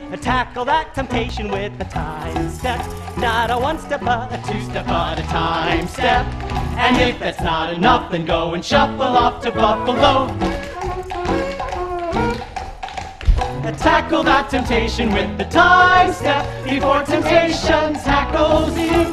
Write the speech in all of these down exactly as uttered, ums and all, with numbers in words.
Tackle that temptation with a time step. Not a one step, but a two step, but a time step. And if that's not enough, then go and shuffle off to Buffalo. Tackle that temptation with the time step before temptation tackles you.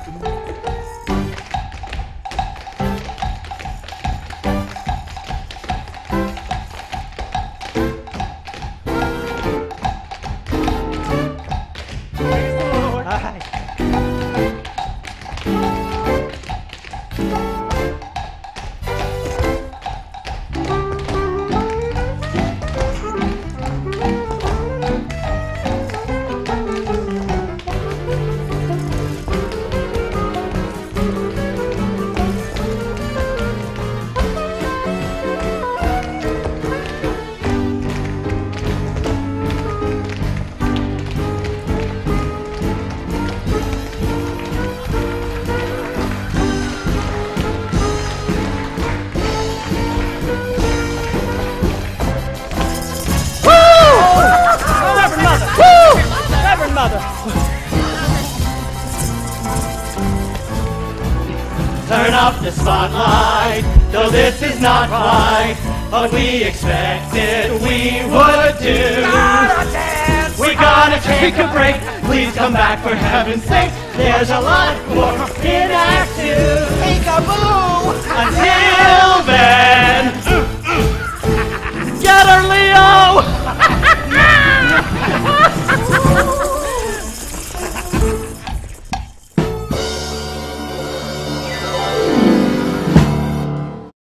Turn off the spotlight, though this is not quite what we expected we would do. We gotta take a break, please come back for heaven's sake. There's a lot more in Act Two. Peekaboo! Until then.